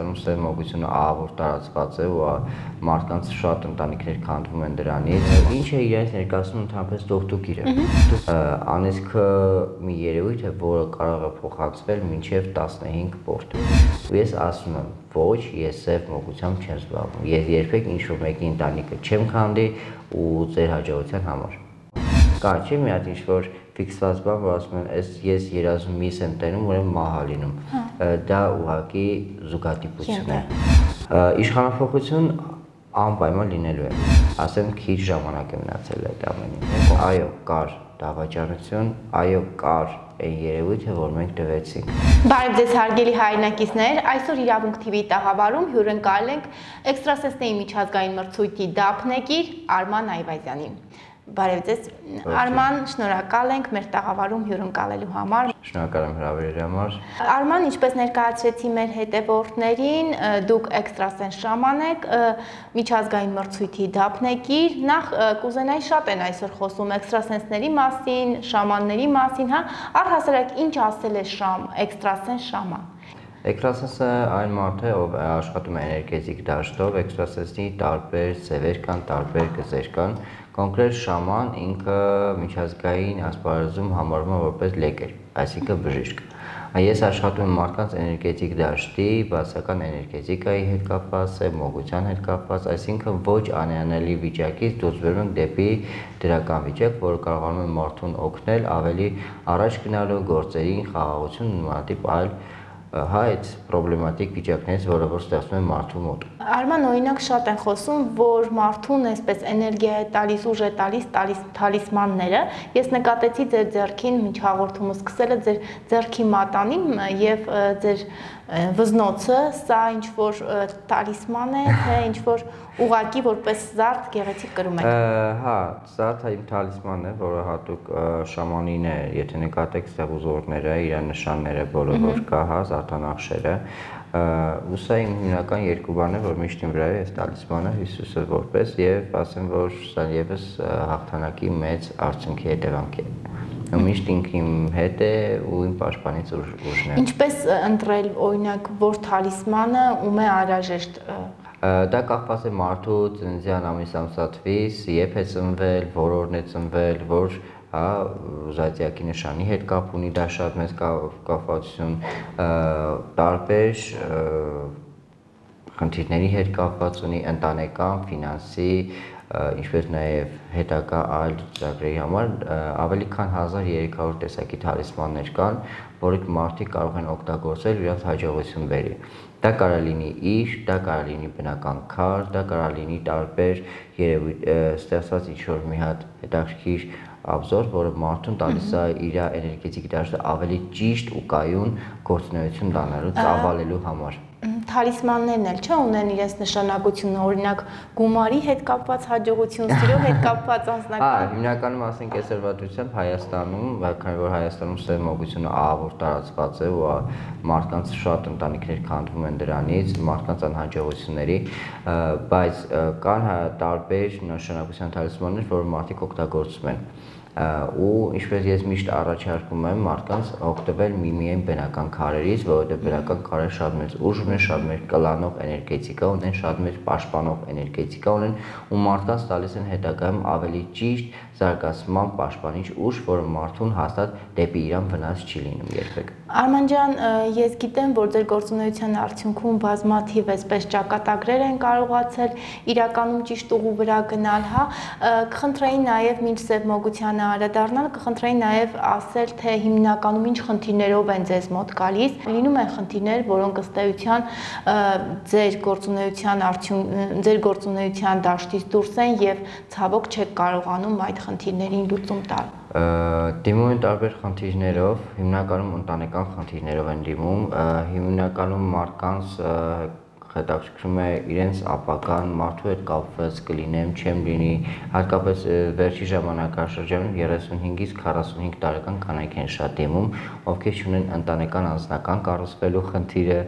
Հայաստանում սև մոգությունը ահավոր տարածված է ու մարդկանց շատ ընտանիքներ քանդվում են դրանից։ Ինչ է իրենց ներկայացնում ընդհանրապես դողդուկիրը։ Անեծքը մի երևույթ է, որը կարող է փոխանցվել մինչև 15 պորտ։ Ես ասում եմ, ոչ, ես սև մոգությամբ չեմ զբաղվում։ Ես երբեք ինչ-որ մեկի ընտանիքը չեմ քանդի ու ձեր հաջողության համար։ Կա չի մի հատ ինչ-որ ֆիքսված բան, որ ասում են, ես երազում միս եմ տենում, ուրեմն մահ լինում։ Դա ուղղակի զուգադիպություն է։ Իշխանափոխություն անպայման լինելու է։ Ասեմ, քիչ ժամանակ է մնացել այդ ամենին։ Այո, կար դավաճանություն, այո, կար այն երևույթը, որ մենք տվեցինք։ Բարև ձեզ հարգելի հայրենակիցներ, այսօր Իրավունք TV-ի տաղավարում հյուրընկալ ենք էքստրասենսների միջազգային մրցույթի դափնեկիր Արման Այվազյանին։ Բարև ձեզ, Արման, շնորհակալ ենք մեր տաղավարում հյուրընկալելու համար։ Շնորհակալ եմ հրավերի համար։ Արման, ինչպես ներկայացրեցի մեր հետևորդներին, դուք էքստրասենս շաման եք, միջազգային մրցույթի դափնեկիր, նախ կուզենայի շատ են այսօր խոսում էքստրասենսների մասին, շամանների մասին, հա, առհասարակ ինչ ասել է էքստրասենս շաման։ Էքստրասենսը այն մարդ է, ով աշխատում է էներգետիկ դաշտով, էքստրասենսի տարբեր ձևեր կան, տարբեր գծեր կան։ Կոնկրետ շաման ինքը միջազգային ասպարեզում համարվում է որպես լեկեր, այսինքն բժիշկ։ Ես աշխատում եմ մարդկանց էներգետիկ դաշտի, բացական էներգետիկայի հետ կապված, մոգության հետ կապված, այսինքն ոչ անելանելի վիճակից դուրս բերում ենք դեպի դրական վիճակ, որը կարողանում է մարդուն օգնել ավելի առաջ գնալու գործերին, խաղաղություն, նմանատիպ այլ այդ պրոբլեմատիկ վիճակներից, որը որ ստեղծում է մարդու մոտ։ Արման, օրինակ շատ են խոսում, որ մարդուն այսպես էներգիա է տալիս, ուժ է տալիս թալիսմանները։ Ես նկատեցի ձեր ձեռքին մինչ հաղորդումը սկսելը ձեր ձեռքի մատանին եւ ձեր վզնոցը, սա ինչ որ տալիսման է, թե ինչ որ ուղակի որպես զարդ գեղեցիկ կրում եք։ Հա, սա իմ տալիսմանն է, որը հատուկ շամանին է, եթե նկատեք սա ուզորները, իր նշանները, բոլոր որ կա, հա, զարդանախշերը։ Ու սա իմ հիմնական երկու բանն է, որ միշտ իմ վրա է այս տալիսմանը Հիսուսը որպես եւ ասեմ, որ սա եւս հաղթանակի մեծ արդյունքի հետևանք է։ Միշտ ինքը իմ հետ է ու իմ պաշտպանից ուժն է։ Ինչպես ընտրել օրինակ որ տալիսմանը ում է անհրաժեշտ։ Դա կախված է մարդու ծննդյան ամիս ամսաթվից, երբ է ծնվել, որ օրն է ծնվել, որ զոդիակի նշանի հետ կապ ունի, դա շատ մեծ կապվածություն, տարբեր խնդիրների հետ կապված ունի, ընտանեկան, ֆինանսի, ինչպես նաև հետագա այլ ծրագրերի համար ավելի քան 1300 տեսակի տալիսմաններ կան, որոնք մարդիկ կարող են օգտագործել իրենց հաջողություն բերի։ Դա կարող է լինի իր, դա կարող է լինի բնական քար, դա կարող է լինի տարբեր երևույթ ստեղծված ինչ-որ մի հատ հետաքրքիր աբզոր, որը մարդուն տալիս է իր էներգետիկ դաշտը ավելի ճիշտ ու կայուն գործունեություն դառնալու, ծավալելու համար։ Տալիսմաններն էլ չէ ունեն իրենց նշանակությունը, օրինակ գումարի հետ կապված հաջողություն, սիրո հետ կապված անձնական։ Հիմնականում ասենք կեսարվատությամբ Հայաստանում, քանի որ Հայաստանում սև մոգությունը ահավոր տարածված է ու մարդկանց շատ ընտանիքներ քանդվում են դրանից, մարդկանց անհաջողությունների, բայց կան տարբեր նշանակության տալիսմաններ, որ մարդիկ օգտագործում են։ Ու ինչպես ես միշտ առաջարկում եմ մարդկանց օգտվել միայն բնական քարերից, որովհետև բնական քարերը շատ մեծ ուժ ունեն, շատ մեծ կլանող էներգետիկա ունեն, շատ մեծ պաշտպանող էներգետիկա ունեն ու մարդկանց տալիս են հետագայում ավելի ճիշտ զարգացման պաշտպանիչ ուժ, որը մարդուն հաստատ դեպի իրան վնաս չի լինում երբեք։ Արման ջան, ես գիտեմ, որ ձեր գործունեության արդյունքում բազմաթիվ այսպես ճակատագրեր են կարողացել իրականում ճիշտ ուղու վրա գնալ, հա, կխնդրեի նաև մինչ սև մոգությանը անդրադառնալ, կխնդրեի նաև ասել, թե հիմնականում ինչ խնդիրներով են ձեզ մոտ գալիս։ Լինում են խնդիրներ, որոնք ըստ էության ձեր գործունեության դաշտից դուրս են եւ ցավոք չեք կարողանում այդ խնդիրներին լուծում տալ։ Դիմում են տարբեր խնդիրներով, հիմնականում ընտանեկան խնդիրներով են դիմում, հիմնականում մարդկանց հետաքրքրում է իրենց ապագան, մարդու հետ կապված կլինեմ, չեմ լինի, հատկապես վերջի ժամանակաշրջանում 35-ից 45 տարեկան կանայք են շատ դիմում, ովքեր ունեն ընտանեկան անձնական կառուցվելու խնդիրը,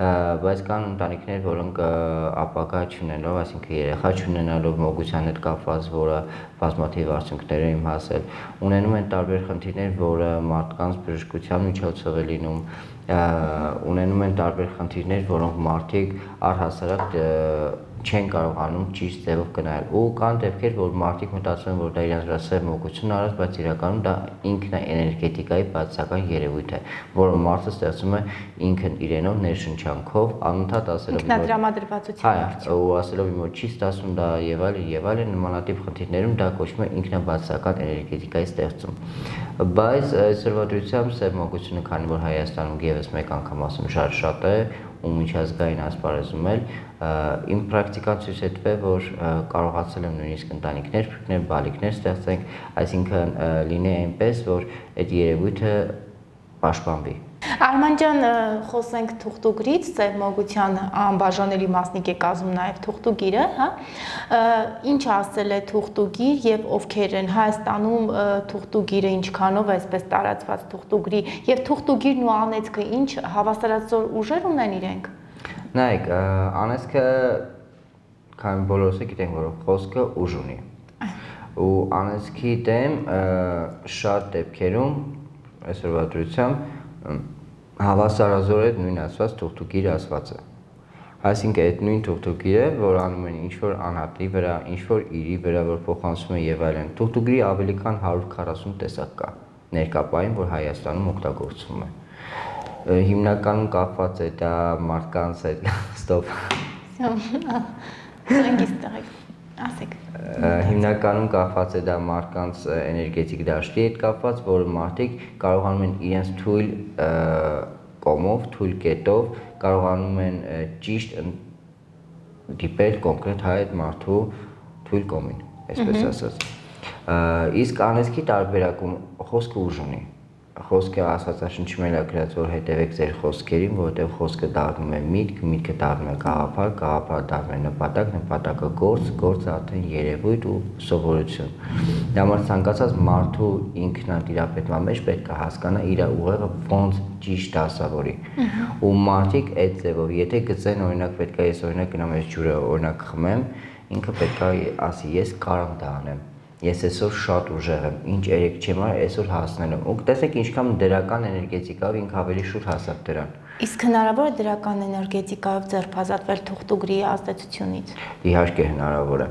բայց կան ընտանիքներ, որոնք ապագա չունենալով, այսինքն երեխա չունենալով մոգության հետ կապված, որը բազմաթիվ արդյունքներ են հասել, ունենում են տարբեր խնդիրներ, որը մարդկանց բժշկության միջոցով է լինում, ունենում են տարբեր խնդիրներ, որոնք մարդիկ առհասարակ չեն կարողանում ճիշտ ձևով գնալ ու կան դեպքեր, որ մարդիկ մտածում են, որ դա իրենց վրա սև մոգություն արած, բայց իրականում դա ինքնաէներգետիկայի բացական երևույթ է, որը մարդը ստեղծում է ինքն իրենով ներշնչանքով, անընդհատ ասելով ինքնադրամադրվածության ու ասելով իմ որ չի ստացվում դա եւ այլն նմանատիպ խնդիրներում դա կոչվում է ինքնաբացական էներգետիկայի ստեղծում։ Բայց այսօրվա դրությամբ սև մոգությունը, քանի որ Հայաստանում եւս մեկ անգամ ասում շատ է ու միջազգային ասպարեզում էլ իմ պրակտիկան ցույց է տվել, որ կարողացել եմ նույնիսկ ընտանիքներ, փրկներ, բալիկներ ստեղծենք, այսինքն լինի այնպես, որ այդ երևույթը պաշտպանվի։ Արման ջան, խոսենք թուղթուգիրից, սև մոգության անբաժանելի մասնիկ է կազմում նաև թուղթուգիրը, հա։ Ինչ ասել է թուղթուգիր եւ ովքեր են Հայաստանում թուղթուգիրը ինչքանով է այսպես տարածված թուղթուգիրի եւ թուղթուգիրն ու անեծքը ինչ հավասարացող ուժեր ունեն իրենք։ Նայեք, անեծքը քան բոլորս գիտենք, որ խոսքը ուժ ունի։ Ու անեծքի դեմ շատ դեպքերում այսօրվա դրությամբ հավասարազոր է նույն ասված թուղթուգիրը ասվածը։ Այսինքն այդ նույն թուղթուգիրը, որ անում են ինչ-որ անհատի վրա, ինչ-որ իրի վրա, որ փոխանցում են եւ այլն։ Թուղթուգիրի ավելի քան 140 տեսակ կա ներկապային, որ Հայաստանում օգտագործվում է։ Հիմնականում կապված է դա մարդկանց հետ, ստոպ։ Ասեք։ Հիմնականում կապված է դա մարդկանց էներգետիկ դաշտի հետ կապված, որը մարդիկ կարողանում են իրենց թույլ կոմով, թույլ կետով կարողանում են ճիշտ դիպել կոնկրետ այդ մարդու թույլ կոմին, այսպես ասած։ Իսկ անեծքի տարբերակում խոսքը ուժ ունի։ Խոսքը Աստվածաշնչում էլ է գրած, որ հետևեք ձեր խոսքերին, որովհետև խոսքը դառնում է միտք, միտքը դառնում է գաղափար, գաղափարը դառնում է նպատակ, նպատակը գործ, գործը արդեն երևույթ ու սովորություն։ Դա համար ցանկացած մարդու ինքնատիրապետման մեջ պետք է հասկանա իր ուղեղը ոնց ճիշտ դասավորի։ Ու մարդիկ այդ ձևով, եթե գծեն օրինակ պետք է ես օրինակ գնամ այս ջուրը օրինակ խմեմ, ինքը պետք է ասի ես կարող դա անեմ։ Ես այսօր շատ ուժեղ եմ, ինչ երեք չեմ արել, այսօր հասնել եմ։ Ու տեսեք ինչքան դրական էներգետիկայով ինքը ավելի շուտ հասավ դրան։ Իսկ հնարավոր է դրական էներգետիկայով ձերբազատվել թուղթուգիրի ազդեցությունից։ Իհարկե հնարավոր է։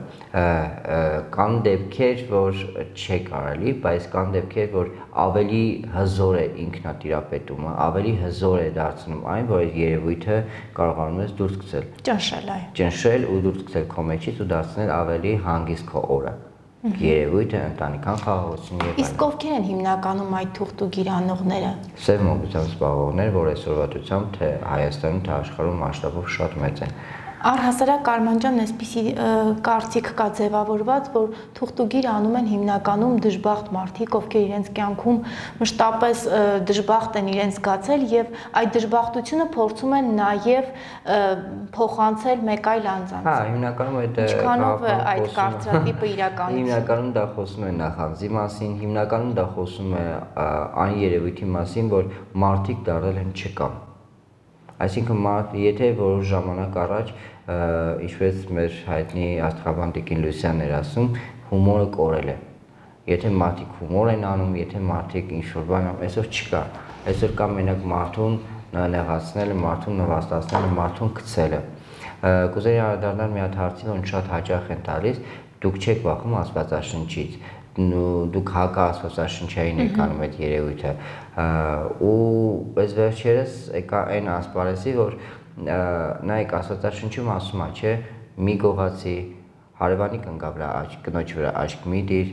Կան դեպքեր, որ չի կարելի, բայց կան դեպքեր, որ ավելի հզոր է ինքնատիրապետումը, ավելի հզոր է դարձնում այն, որ այդ երևույթը կարողանում ես դուրս գցել։ Ճնշել, այո։ Ճնշել ու դուրս գցել քո մեջից ու դարձնել ավելի հանգիստ քո օրը։ Երևույթը ընտանեկան խաղաղություն եւ այլն։ Իսկ ովքեր են հիմնականում այդ թուղթուգիր անողները։ Սև մոգությամբ զբաղվողներ, որ այսօրվա դրությամբ թե Հայաստանում, թե աշխարհում մասշտաբով շատ մեծ են։ Առհասարակ Արման ջան, այսպիսի կարծիք կա ձևավորված, որ թուղթուգիր անում են հիմնականում դժբախտ մարդիկ, ովքեր իրենց կյանքում մշտապես դժբախտ են իրենց զգացել եւ այդ դժբախտությունը փորձում են նաեւ փոխանցել մեկ այլ անձանց։ Հա, հիմնականում այդ ինչքանով է այդ կարծրատիպը իրականություն։ Հիմնականում դա խոսում է նախանձի մասին, հիմնականում դա խոսում է այն երևույթի մասին, որ մարդիկ դարձել են չկան։ Այսինքն եթե որոշ ժամանակ առաջ, ինչպես մեր հայտնի աստղաբան Տիկին Լուսյանն էր ասում, հումորը կորել է։ Եթե մարդիկ հումոր են անում, եթե մարդիկ ինչ-որ բան անում, այսօր չկա։ Այսօր կա մենակ մարդուն նեղացնելը, մարդուն նվաստացնելը, մարդուն գցելը։ Կուզեի անդրադառնալ մի հատ հարցի, որ շատ հաճախ են տալիս, դուք չեք վախում Աստվածաշնչից, դուք հակա Աստվածաշնչային եք անում այդ երևույթը։ Ու այս վերջերս եկա այն ասպարեզի, որ նայեք Աստվածաշնչում ասում է, չէ, մի գողացի հարևանի կնգա վրա աչք, կնոջ վրա աչք մի դիր,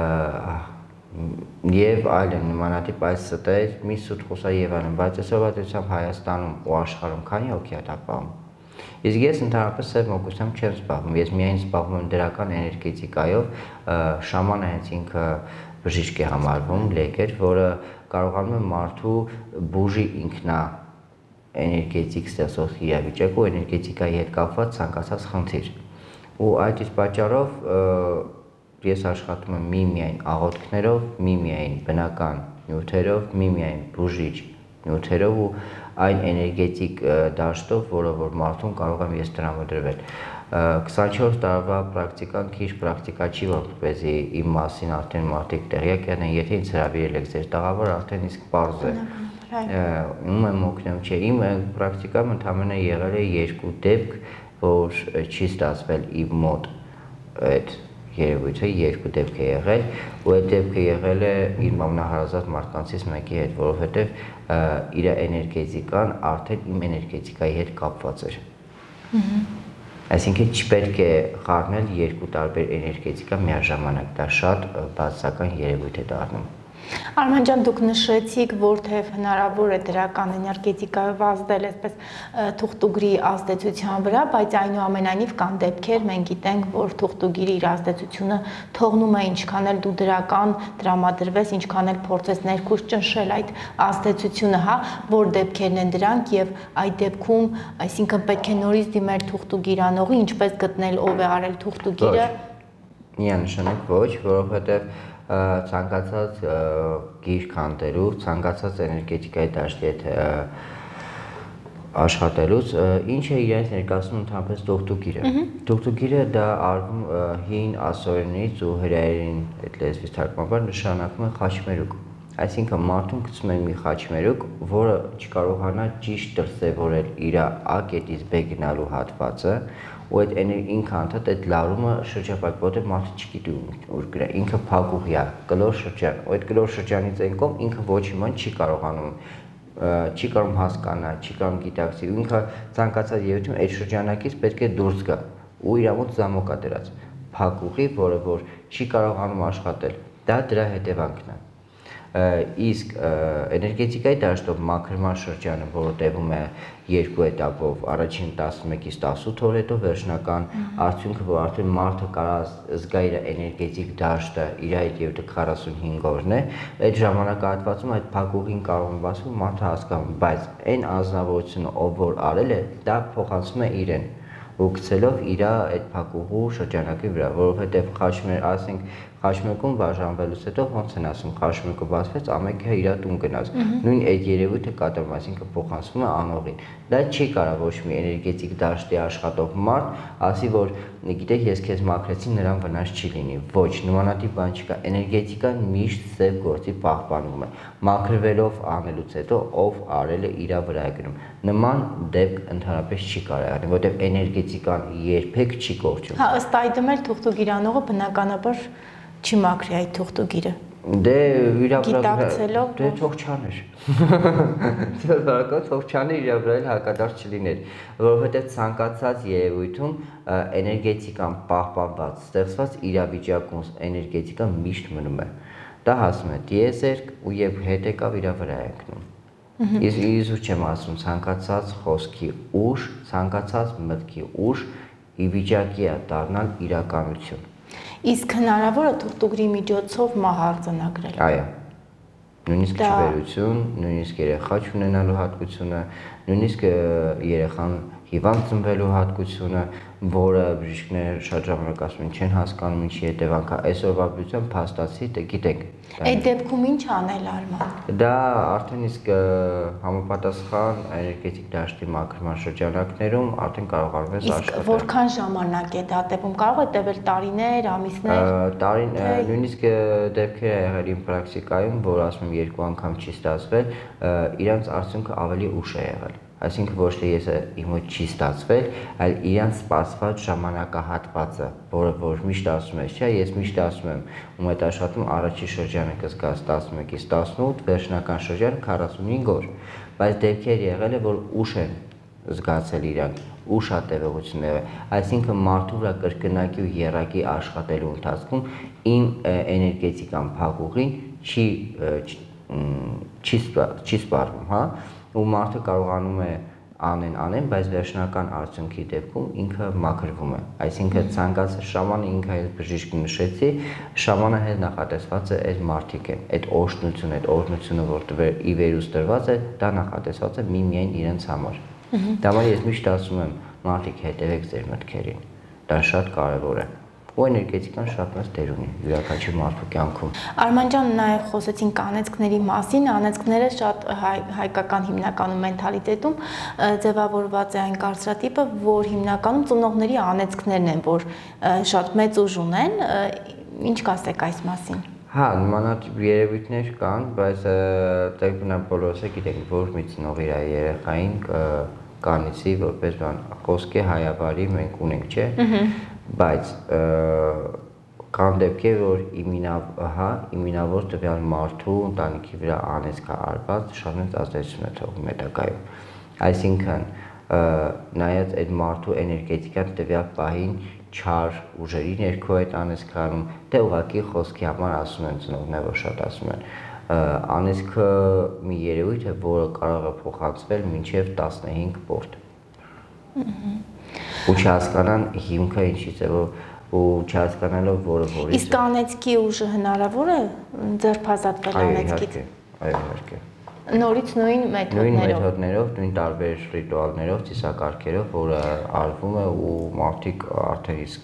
եւ այլն նմանատիպ այս ստեր, մի սուտ խոսա եւ այլն, բայց այսօրվա դրությամբ Հայաստանում ու աշխարհում քանի հոգի է դա պահում։ Իսկ ես ընդհանրապես սև մոգությամբ չեմ զբաղվում, ես միայն զբաղվում եմ դրական էներգետիկայով, շամանը հենց ինքը բժիշկ է համարվում, լեկեր, որը կարողանում է մարդու բուժի ինքնա էներգետիկ ստեղծող իրավիճակ ու էներգետիկայի հետ կապված ցանկացած խնդիր։ Ու այդ իսկ պատճառով ես աշխատում եմ միմիայն աղոթքներով, միմիայն բնական նյութերով, միմիայն բուժիչ նյութերով ու այն էներգետիկ դաշտով, որը որ մարդուն կարող եմ ես տրամադրվել։ 24 տարվա պրակտիկան քիչ պրակտիկա չի, որպեսզի իմ մասին արդեն մարդիկ տեղյակ եղնեն, եթե ինձ հրավիրել եք ձեր տաղավար, արդեն իսկ պարզ է։ Ում եմ օգնում, չէ, իմ պրակտիկայում ընդամենը եղել է 2 դեպք, որ չի ստացվել իմ մոտ այդ երևույթը, 2 դեպք է եղել, ու այդ դեպքը եղել է իմ ամենահարազատ մարդկանցից մեկի հետ, որովհետև իր էներգետիկան արդեն իմ էներգետիկայի հետ կապված էր։ Այսինքն չպետք է խառնել 2 տարբեր էներգետիկա միաժամանակ, դա շատ բացասական երևույթ է դառնում։ Արման ջան, դուք նշեցիք, որտեղ հնարավոր է դրական էներգետիկայով ազդել այսպես թուղթուգրի ազդեցության վրա, բայց այնուամենայնիվ կան դեպքեր, մենք գիտենք, որ թուղթուգիրը իր ազդեցությունը թողնում է, ինչքան էլ դու դրական տրամադրվես, ինչքան էլ փորձես ներքուս ճնշել այդ ազդեցությունը, հա, որ դեպքերն են դրանք եւ այդ դեպքում, այսինքն պետք է նորից դիմել թուղթուգիրանողի, ինչպես գտնել ով է արել թուղթուգիրը։ Միանշանակ ոչ, որովհետեւ ցանկացած գիր քանդելու, ցանկացած էներգետիկայի դաշտի հետ աշխատելուց, ինչ է իրենց ներկայացնում ընդհանրապես թուղթուգիրը։ Թուղթուգիրը դա արվում հին ասորենից ու հրայերին այդ լեզվից թարգմանաբար նշանակում է խաչմերուկ։ Այսինքն մարդուն գցում են մի խաչմերուկ, որը չկարողանա ճիշտ դրսևորել իր A կետից B գնալու հատվածը, ու այդ ինքը անդադ այդ լարումը շրջապատի, որտեղ մարդը չգիտի ուր գնա, ինքը փակուղի է, կլոր շրջան, ու այդ կլոր շրջանից այն կողմ ինքը ոչ իման չի կարողանում հասկանալ, չի կարող գիտակցի, ինքը ցանկացած երևույթում այդ շրջանակից պետք է դուրս գա, ու իր մոտ զամոկ է դրած, փակուղի, որը որ չի կարողանում աշխատել, դա դրա հետևանքն է։ Իսկ էներգետիկայի դաշտով մաքրման շրջանը, որը տևում է 2 էտապով, առաջին 11-ից 18 օր, հետո վերջնական արդյունքը, որ արդեն մարդը կարող զգա իր էներգետիկ դաշտը, իր այդ երևույթը 45 օրն է, այդ ժամանակահատվածում այդ փակուղին կարող է բացվել, մարդը հասկանում, բայց այն անձնավորությունը, ով որ արել է, դա փոխանցում է իրեն ու գցելով իր այդ փակուղու շրջանակի վրա, որովհետև խաչմերուկում բաժանվելուց հետո ոնց են ասում, խաչմերուկը բացվեց, ամենքը իր տուն գնաց։ Նույն այդ երևույթը կատարվում, այսինքն փոխանցվում է անողին։ Դա չի կարող ոչ մի էներգետիկ դաշտի աշխատող մարդ ասի, որ գիտեք, ես քեզ մաքրեցի, նրան վնաս չի լինի։ Ոչ, նմանատիպ բան չկա։ Էներգետիկան միշտ սև գործի պահպանվում է։ Մաքրվելով անելուց հետո ով արել է իր վրա է գնում։ Նման դեպք ընդհանրապես չի կարող եղնել, որովհետև էներգետիկան երբեք չի կորչում։ Հա, ըստ այդմ էլ թուղթուգիրանողը բնականաբար չի մաքրի այդ թուղթուգիրը։ Դե գիտակցելով, դե թող չաներ։ Թող չաներ, իր վրա էլ հակադարձ չլիներ, որովհետև ցանկացած երևույթում էներգետիկան պահպանված, ստեղծված իրավիճակում էներգետիկան միշտ մնում է։ Դա հասնում է տիեզերք ու երբ հետ եկավ իր վրա է ընկնում։ Ես ու չեմ ասում, ցանկացած խոսքի ուժ, ցանկացած մտքի ուժ ի վիճակի է դառնալ իրականություն։ Իսկ հնարավոր է թուղթուգրի միջոցով մահ արձանագրել։ Այո։ Նույնիսկ չվերություն, նույնիսկ երեխա չունենալու հատկությունը, նույնիսկ երեխան հիվանդ ծնվելու հատկությունը, որը բժիշկները շատ ժամանակ ասում են չեն հասկանում ինչի հետևանք է, այսօրվա բնությամբ փաստացի գիտենք։ Այդ դեպքում ինչ անել Արման։ Դա արդեն իսկ համապատասխան էներգետիկ դաշտի մաքրման շրջանակներում արդեն կարողանում ես աշխատել։ Իսկ որքան ժամանակ է դա տևում, կարող է տևել տարիներ, ամիսներ։ Նույնիսկ դեպքեր է եղել իմ պրակտիկայում, որ ասում եմ 2 անգամ չի ստացվել, իրանց արդյունքը ավելի ուշ է եղել։ Այսինքն ոչ թե ես իմ մոտ չի ստացվել, այլ իրանց սպասված ժամանակահատվածը, որը որ միշտ ասում ես, չէ, ես միշտ ասում եմ, ում հետ աշխատում առաջի շրջանը կզգաս 11-ից 18, վերջնական շրջանը 45 օր, բայց դեպքեր եղել է, որ ուշ են զգացել իրանք, ուշ է տևողություն եղել, այսինքն մարդու վրա կրկնակի ու եռակի աշխատելու ընթացքում իմ էներգետիկան փակուղին չի սպառվում, հա, ու մարդը կարողանում է անեն, բայց վերջնական արդյունքի դեպքում ինքը մաքրվում է։ Այսինքն ցանկացած շամանը ինքը այս բժիշկը նշեցի, շամանը հետ նախատեսված է այդ մարդիկ են, այդ օրհնությունը, որ ի վերուս տրված է, դա նախատեսված է միայն իրենց համար։ Դա համար ես միշտ ասում եմ, մարդիկ հետևեք ձեր մտքերին։ Դա շատ կարևոր է։ ու էներգետիկան շատ մեծ դեր ունի յուրաքանչյուր մարդու կյանքում։ Արման ջան, նաև խոսեցինք անեծքների մասին, անեծքները շատ հայկական հիմնականում մենթալիտետում ձևավորված է այն կարծրատիպը, որ հիմնականում ծնողների անեծքներն են, որ շատ մեծ ուժ ունեն, ինչ կասեք այս մասին։ Հա, նմանատիպ երևույթներ կան, բայց դեռ բնավ բոլորս գիտենք, որ մի ծնող իր երեխային կանիցի որպես բան խոսքի հայավարի մենք ունենք, չէ, բայց կան դեպքեր, որ իմինավոր տվյալ մարդու ընտանիքի վրա անեծք արված շատ մեծ ազդեցություն է թողում հետագայում։ Այսինքն, նայած այդ մարդու էներգետիկան տվյալ պահին չար ուժերի ներքո այդ անեծքը անում, դե ուղղակի խոսքի համար ասում են ծնողները, որ շատ ասում են անեծքը մի երևույթ է, որը կարող է փոխանցվել մինչև 15 պորտ։ Ու չհասկանան հիմքը ինչից է, ու չհասկանալով որը որից։ Իսկ անեծքի ուժը հնարավոր է ձերբազատվել անեծքից։ Այո, իհարկե։ Նորից նույն մեթոդներով։ Նույն մեթոդներով, նույն տարբեր ռիտուալներով, ծիսակարգերով, որը արվում է ու մարդիկ արդեն իսկ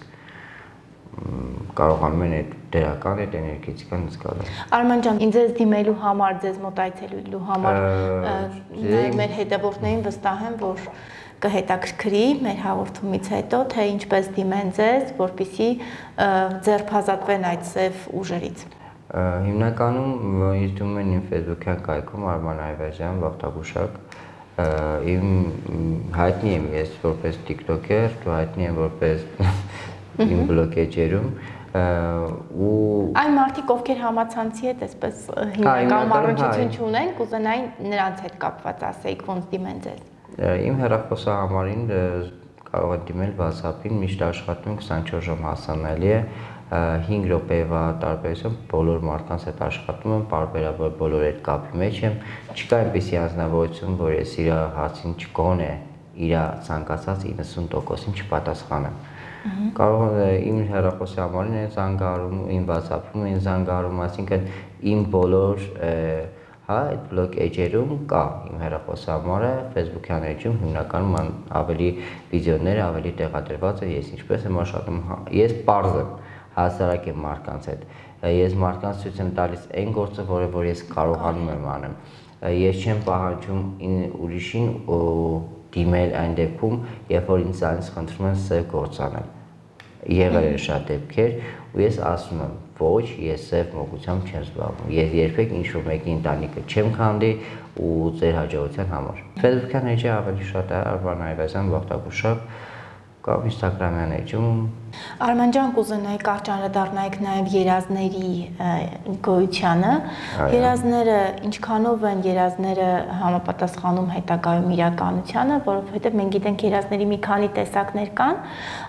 կարողանում են այդ դերական այդ էներգետիկան զգալ։ Արման ջան, ինձ դիմելու համար, ձեզ մոտ այցելելու համար մեր հետևորդներին վստահ եմ, որ կհետաքրքրի մեր հաղորդումից հետո, թե ինչպես դիմեն ձեզ, որպեսզի ձերբազատվեն այդ սև ուժերից։ Հիմնականում ինձ դիմում են իմ Facebook-յան կայքում Արման Այվազյան, Վաղտագուշակ։ Իմ հայտնի եմ ես որպես TikToker, դու հայտնի եմ որպես իմ բլոգ էջերում ու այն մարդիկ, ովքեր համացանցի հետ այսպես հիմնականում առնչություն չունեն, կուզենային նրանց հետ կապված ասեիք, ոնց դիմեն ձեզ։ Իմ հեռախոսահամարին կարող եք դիմել WhatsApp-ին, միշտ աշխատում 24 ժամ հասանելի է, 5 րոպեվա տարբերությամբ բոլոր մարդկանց հետ աշխատում եմ, պարբերաբար բոլոր այդ կապի մեջ եմ, չկա այնպիսի անձնավորություն, որ ես իր հարցին չգոնե իր ցանկացած 90%-ին չպատասխանեմ։ Կարող է իմ հեռախոսի համարին են զանգարում, իմ WhatsApp-ում են զանգարում, այսինքն իմ բոլոր այդ բլոգ էջերում կա իմ հեռախոսի համարը, Facebook-յան էջում հիմնականում ավելի վիդեոներ, ավելի տեղադրված է, ես ինչպես եմ աշխատում, ես պարզ եմ, հասարակ եմ մարդկանց հետ, ես մարդկանց ցույց եմ տալիս այն գործը, որը որ ես կարողանում եմ անեմ, ես չեմ պահանջում ուրիշին դիմել այն դեպքում, երբ որ ինձ խնդրում են սև գործ անել։ Եղել են շատ դեպքեր ու ես ասում եմ, ոչ, ես սև մոգությամբ չեմ զբաղվում, ես երբեք ինչ-որ մեկի ընտանիքը չեմ քանդի ու ձեր հաջողության համար։ Facebook-յան էջը ավելի շատ է Արման Այվազյան, Վաղտագուշակ, կամ Instagram-յան էջում։ Արման ջան, կուզենայի կարճ անդրադառնայիք նաև երազների գոյությանը։ Երազները ինչքանով են երազները համապատասխանում հետագայում իրականությանը, որովհետև մենք գիտենք երազների մի քանի տեսակներ կան,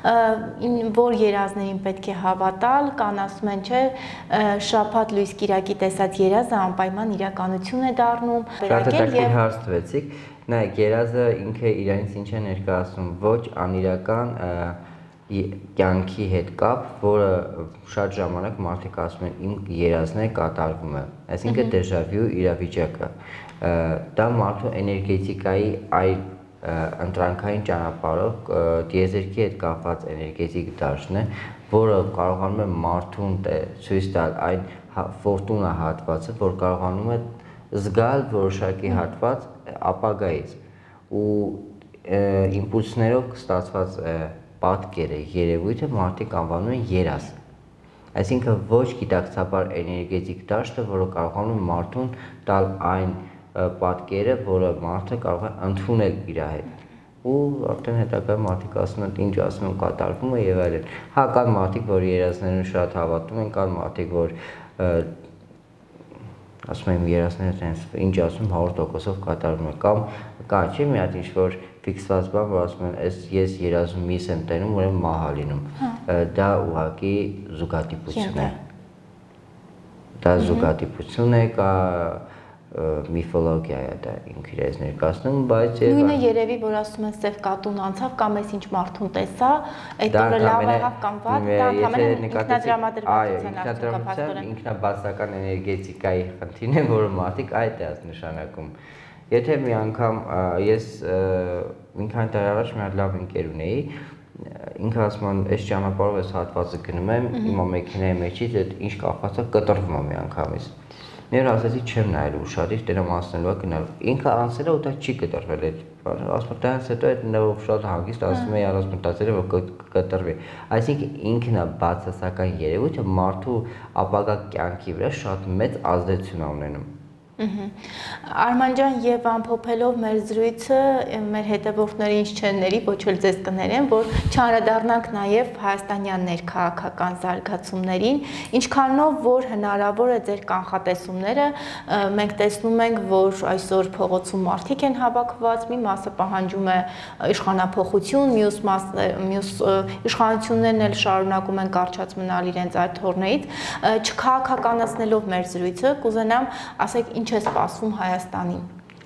որ երազներին պետք է հավատալ, կան ասում են, չէ, շաբաթ լույս կիրակի տեսած երազը անպայման իրականություն է դառնում։ Շատ հետաքրքիր հարց տվեցիք։ Նայեք, երազը ինքը իրանից ինչ է ներկայացնում, ոչ անիրական կյանքի հետ կապ, որը շատ ժամանակ մարդիկ ասում են իմ երազները կատարվում է, այսինքն դեժավյու իրավիճակը, դա մարդու էներգետիկայի այլ ընտրանքային ճանապարհով դիեզերքի հետ կապված էներգետիկ դաշտն է, որը կարողանում է մարդուն ցույց տալ այն ֆորտունա հատվածը, որ կարողանում է զգալ որոշակի հատված ապագայից ու իմպուլսներով ստացված պատկերը, երևույթը մարդիկ անվանում են երազ։ Այսինքն ոչ գիտակցաբար էներգետիկ դաշտը, որը կարողանում է մարդուն տալ այն պատկերը, որը մարդը կարող է ընդունել իր հետ։ Ու արդեն հետագայում մարդիկ ասում են, ինչ ասում են, կատարվում է եւ այլն։ Հա, կան մարդիկ, որ երազներուն շատ հավատում են, կան մարդիկ, որ ասում եմ երազները տենց ինչ ասում 100%-ով կատարվում է կամ կա չի մի հատ ինչ որ ֆիքսված բան, որ ասում են ես երազում միս եմ տենում, ուրեմն մահ լինում։ Դա ուղղակի զուգադիպություն է։ Դա զուգադիպություն է, կա միֆոլոգիա է դա ինքը իրենց ներկայացնում, բայց նույնը երևի որ ասում են սև կատուն անցավ կամ ես ինչ մարդուն տեսա, այդ օրը լավ եղավ կամ վատ, դա ընդհանրապես ինքնադրամադրվածության ինքնաբացական էներգետիկայի խնդիրն է, որը մարդիկ այդ է նշանակում։ Եթե մի անգամ ես մի քանի տարի առաջ մի հատ լավ ընկեր ունեի, ինքը ասում եմ, այս ճանապարհով այս հատվածը գնում եմ, իմ մեքենայի մեջից այդ ինչ կախված է կտրվում է միանգամից։ Ներ ասեցի չեմ նայել ուշադիր, դրանք անցնելու է գնալ։ Ինքը անցել է ու դա չի կտրվել այդ։ Ասում եմ դրանից հետո այդ նոր շատ հանգիստ ասում էի առանց մտածել որ կտրվի։ Այսինքն ինքն է բացասական երևույթը մարդու ապագա կյանքի վրա շատ մեծ ազդեցություն ունենում։ Արման ջան, եւ ամփոփելով մեր զրույցը, մեր հետևորդները ինչ չեն ների, ոչ էլ ձեզ կներեն, որ չանդրադառնանք նաեւ հայաստանյան ներքաղաքական զարգացումներին, ինչքանով որ հնարավոր է ձեր կանխատեսումները, մենք տեսնում ենք, որ այսօր փողոցում մարդիկ են հավաքված, մի մասը պահանջում է իշխանափոխություն, մյուս իշխանություններն էլ շարունակում են կարճած մնալ իրենց այդ թորներից, չքաղաքականացնելով մեր զրույցը, կուզենամ ասեք ինչ է սպասվում Հայաստանին։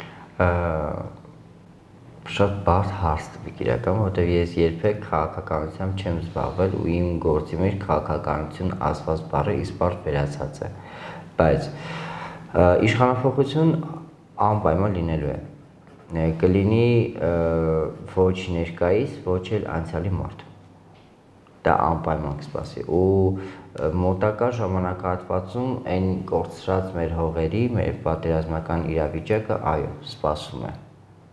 Շատ բարդ հարց տվեք իրական, որովհետև ես երբեք քաղաքականությամբ չեմ զբաղվել ու իմ գործի մեջ քաղաքականություն ասված բառը իսպար վերացած է, բայց իշխանափոխություն անպայման լինելու է, կլինի ոչ ներկայիս, ոչ էլ անցյալի մարդ, դա անպայման կսպասի ու մոտակա ժամանակահատվածում այն կորցրած մեր հողերի, մեր պատերազմական իրավիճակը, այո, սպասում է,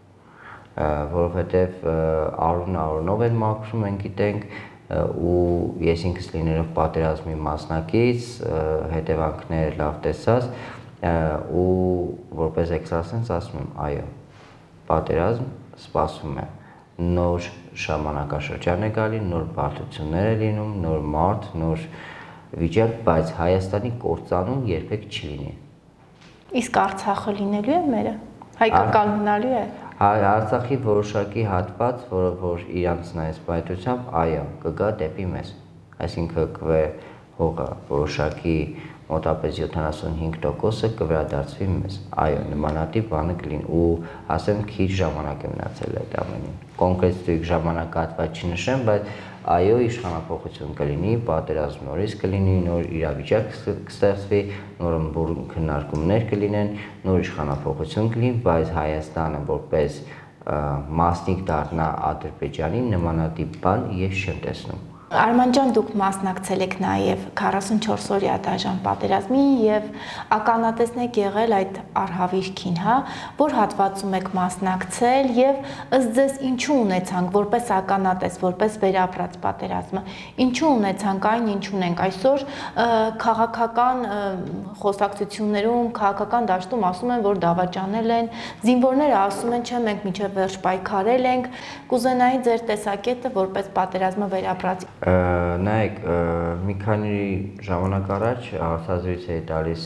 որովհետև արունով են մաքրում, մենք գիտենք, ու ես ինքս լինելով պատերազմի մասնակից, հետևանքները լավ տեսած, ու որպես էքստրասենս ասում եմ, այո, պատերազմ սպասում է, նոր ժամանակաշրջան է գալի, նոր բարդություններ է լինում, նոր մարդ, նոր վիճակ, բայց Հայաստանի կործանում երբեք չի լինի։ Իսկ Արցախը լինելու է մերը, հայկական մնալու է։ Արցախի որոշակի հատված, որը որ իրանց նայած պայթությամբ, այո, կգա դեպի մեզ, այսինքն հողը որոշակի մոտապես 75%-ը կվերադարձվի մեզ, այո, նմանատիպ բանը կլինի ու ասեմ քիչ ժամանակ է մնացել այդ ամենին, կոնկրետ ժամանակահատված չնշեմ, բայց այո, իշխանափոխություն կլինի, պատերազմ նորից կլինի, նոր իրավիճակ կստեղծվի, նոր քննարկումներ կլինեն, նոր իշխանափոխություն կլինի, բայց Հայաստանը որպես մասնիկ դառնա Ադրբեջանի նմանատիպ բան ես չեմ տեսնում։ Արման ջան, դուք մասնակցել եք նաև 44-օրյա դաժան պատերազմի եւ ականատեսն եք եղել այդ արհավիրքին, հա, որ հատվածում եք մասնակցել եւ ըստ ձեզ ինչու ունեցանք որպես ականատես, որպես վերապրած պատերազմը, ինչու ունեցանք այն, ինչ ունենք այսօր քաղաքական խոսակցություններում, քաղաքական դաշտում ասում են, որ դավաճանել են, զինվորները ասում են, չէ, մենք մինչև վերջ պայքարել ենք, կուզենայի ձեր տեսակետը որպես պատերազմը վերապրած Նայեք, մի քանի ժամանակ առաջ հարցազրույց էի տալիս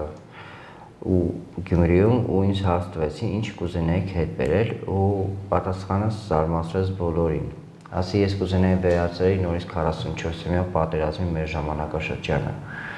ու Գյումրիում ու ինձ հարցրեցին ինչ կուզենայիք հետ բերել ու պատասխանս զարմացրեց բոլորին։ Ասի ես կուզենայի վերացրել նորից 44-ամյա պատերազմի մեր ժամանակաշրջանը։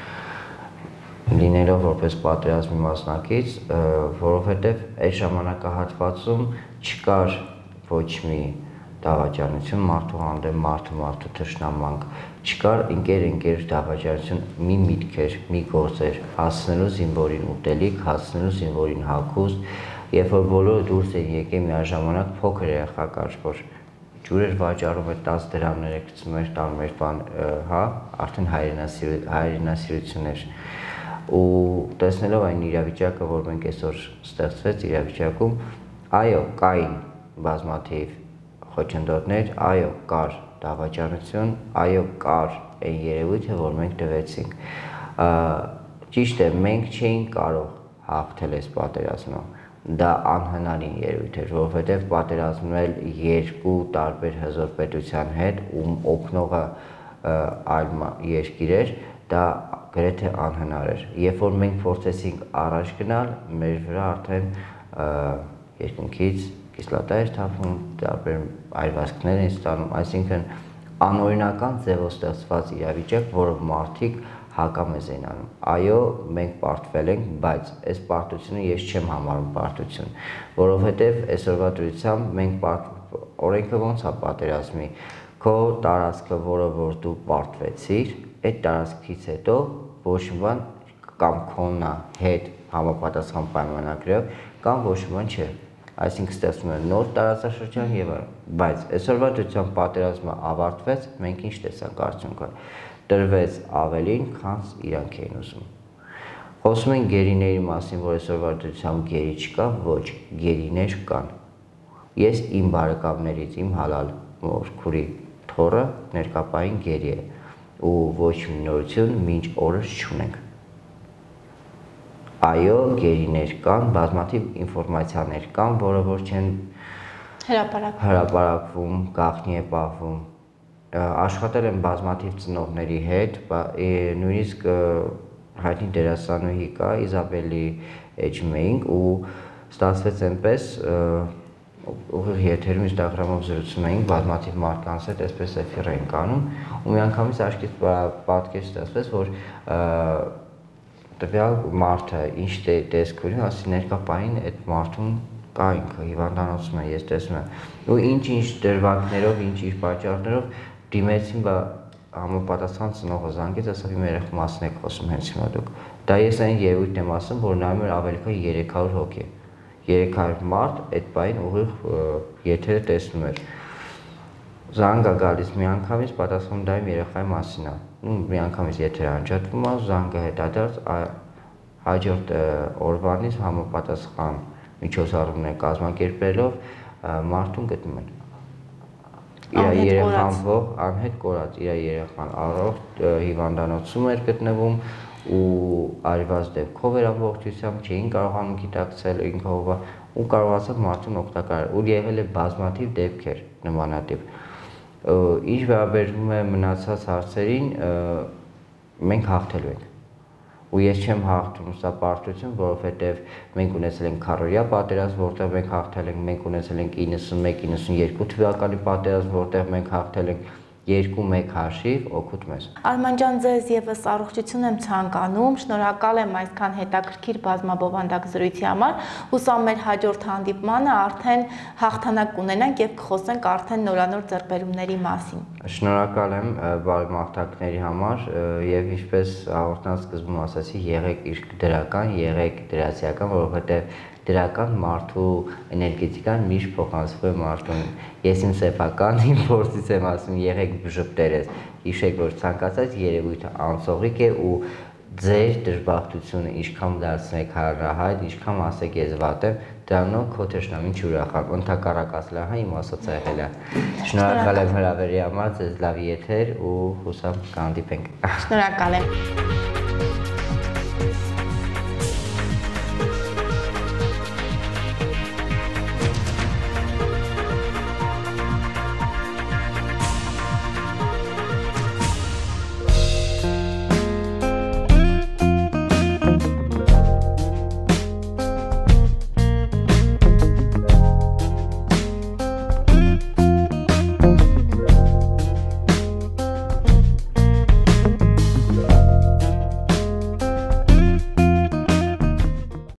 Լինելով որպես պատերազմի մասնակից, որովհետև այդ ժամանակահատվածում չկար ոչ մի դավաճանություն, մարդու հանդեպ մարդու թշնամանք, չկար ընկեր դավաճանություն, մի միտքեր, մի գործեր, հասցնելու զինվորին ուտելիք, հասցնելու զինվորին հագուստ, երբ որ բոլորը դուրս են եկել միաժամանակ փոքր երեխա կար, որ ջուր էր վաճառում, այդ 10 դրամներ է գցում էր, տանում էր բան, հա, արդեն հայրենասիրություն էր։ Ու տեսնելով այն իրավիճակը, որ մենք այսօր ստեղծվեց իրավիճակում, այո, կային բազմաթիվ խոչընդոտներ, այո, կար դավաճանություն, այո, կար այն երևույթը, որ մենք տվեցինք։ Ճիշտ է, մենք չէինք կարող հաղթել այս պատերազմը, դա անհնարին երևույթ էր, որովհետև պատերազմել երկու տարբեր հզոր պետության հետ, ում օգնողը այլ երկիր էր, դա գրեթե անհնար էր։ Երբ որ մենք փորձեցինք առաջ գնալ, մեր վրա արդեն երկնքից կիսլատա էր թափում, տարբեր այրվածքներ են ստանում, այսինքն անօրինական ձևով ստեղծված իրավիճակ, որը մարդիկ հակամեզ են անում։ Այո, մենք պարտվել ենք, բայց այս պարտությունը ես չեմ համարում պարտություն, որովհետև այսօրվա դրությամբ մենք օրենքը ոնց է պատերազմի, քո տարածքը, որը որ դու պարտվեցիր, այդ տարածքից հետո ոչ մի բան կամ քոննա հետ համապատասխան պայմանագրով կամ ոչ մի բան չէ։ այսինքն ստեղծում են նոր տարածաշրջան եւ այլն, բայց այսօրվա դրությամբ պատերազմը ավարտվեց, մենք ինչ տեսանք արդյունքը, տրվեց ավելին, քան իրանք էին ուզում։ Խոսում են գերիների մասին, որ այսօրվա դրությամբ գերի չկա, ոչ, գերիներ կան։ Ես իմ բարեկամներից, իմ հալալ մորքուրի թորը ներկապային գերի է ու ոչ մի նորություն մինչ օրս չունենք։ Այո, գերիներ կան, բազմաթիվ ինֆորմացիաներ կան, որը որ չեն հրապարակվում, գաղտնի է պահվում։ Աշխատել եմ բազմաթիվ ծնողների հետ, նույնիսկ հայտնի դերասանուհի կա, Իզաբելի Էջմեինգ ու ստացվեց այնպես, ուղիղ եթերում Instagram-ով զրուցում էինք, բազմաթիվ մարդկանց հետ այսպես էֆիր էինք անում, ու միանգամից աչքից պատկեր ստացվեց, որ տվյալ մարդը ինչ տեսք ունի, ասի ներկապային այդ մարդուն կա ինքը հիվանդանոցում է, ես տեսնում եմ, ու ինչ-ինչ դրվագներով, ինչ-ինչ պատճառներով դիմեցին, բա համապատասխան ծնողը զանգեց, ասավ իմ երեխու մասին եք խոսում հենց հիմա դուք։ Դա ես այն երևույթն եմ ասում, որ նայում էր ավելի քան 300 հոգի։ 300 մարդ այդ բային ուղիղ եթերը տեսնում էր։ Զանգ է գալիս միանգամից, պատասխանում դա իմ երեխայի մասին է։ Միանգամից եթերը անջատվում է, զանգը հետադարձ հաջորդ օրվանից համապատասխան միջոցառումներ կազմակերպելով մարդուն գտնում են։ Իր երեխան ող անհետ կորած, իր երեխան առողջ հիվանդանոցում էր գտնվում ու արված դեպքով էր ամբողջությամբ, չէին կարողանում գիտակցել ինքը ով է ու կարողացավ մարդուն օգտակար ու եղել է բազմաթիվ դեպքեր նմանատիպ։ Ինչ վերաբերվում է մնացած հարցերին, մենք հաղթելու ենք։ Ու ես չեմ հաղթում սա պարտություն, որովհետև մենք ունեցել ենք քարորյա պատերազմ, որտեղ մենք հաղթել ենք, մենք ունեցել ենք 91-92 թվականի պատերազմ, որտեղ մենք հաղթել ենք 2-1 հաշիվ, օգուտ մեզ։ Արման ջան, ձեզ եւս առողջություն եմ ցանկանում, շնորհակալ եմ այսքան հետաքրքիր բազմաբովանդակ զրույցի համար, հուսամ մեր հաջորդ հանդիպմանը արդեն հաղթանակ կունենանք եւ կխոսենք արդեն նորանոր ձեռքբերումների մասին։ Շնորհակալ եմ բարեմաղթանքների համար եւ ինչպես հաղորդման սկզբում ասացի, եղեք իսկ դրական, եղեք դրացիական, որովհետեւ դրական մարդու էներգետիկան միշտ փոխանցվում է մարդուն։ Ես իմ սեփական իմ փորձից եմ ասում, եղեք բժշկերես, հիշեք, որ ցանկացած երևույթը անցողիկ է ու ձեր դժբախտությունը ինչքան դարձնեք հանրահայտ, ինչքան ասեք ես վատ եմ, դրանով քո թշնամին չուրախան, ընդհակառակ ասել հա իմ ասած եղել է։ Շնորհակալ եմ հրավերի համար, ձեզ լավ եթեր ու հուսամ կհանդիպենք։ Շնորհակալ եմ։